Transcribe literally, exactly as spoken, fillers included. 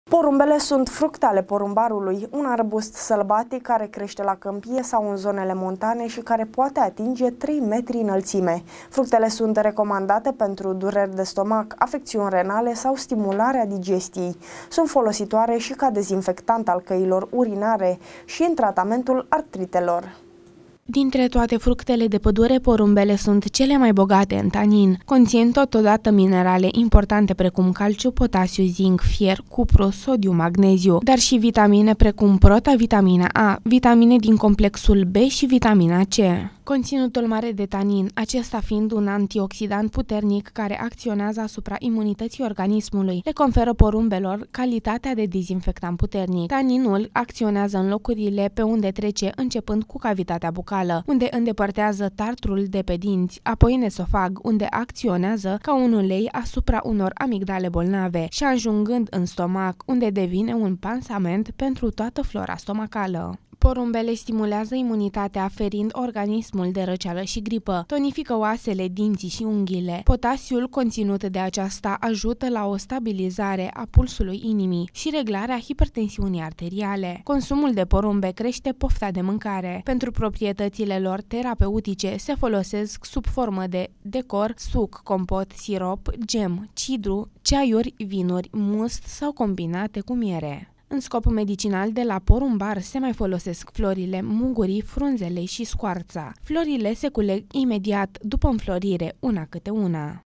Porumbele sunt fructe ale porumbarului, un arbust sălbatic care crește la câmpie sau în zonele montane și care poate atinge trei metri înălțime. Fructele sunt recomandate pentru dureri de stomac, afecțiuni renale sau stimularea digestiei. Sunt folositoare și ca dezinfectant al căilor urinare și în tratamentul artritelor. Dintre toate fructele de pădure, porumbele sunt cele mai bogate în tanin. Conțin totodată minerale importante precum calciu, potasiu, zinc, fier, cupru, sodiu, magneziu, dar și vitamine precum protavitamina A, vitamine din complexul B și vitamina C. Conținutul mare de tanin, acesta fiind un antioxidant puternic care acționează asupra imunității organismului, le conferă porumbelor calitatea de dezinfectant puternic. Taninul acționează în locurile pe unde trece începând cu cavitatea bucală, unde îndepărtează tartrul de pe dinți, apoi în esofag, unde acționează ca un ulei asupra unor amigdale bolnave și ajungând în stomac, unde devine un pansament pentru toată flora stomacală. Porumbele stimulează imunitatea, ferind organismul de răceală și gripă, tonifică oasele, dinții și unghiile. Potasiul conținut de aceasta ajută la o stabilizare a pulsului inimii și reglarea hipertensiunii arteriale. Consumul de porumbe crește pofta de mâncare. Pentru proprietățile lor terapeutice se folosesc sub formă de decor, suc, compot, sirop, gem, cidru, ceaiuri, vinuri, must sau combinate cu miere. În scop medicinal, de la porumbar se mai folosesc florile mungurii, frunzelei și scoarța. Florile se culeg imediat după înflorire, una câte una.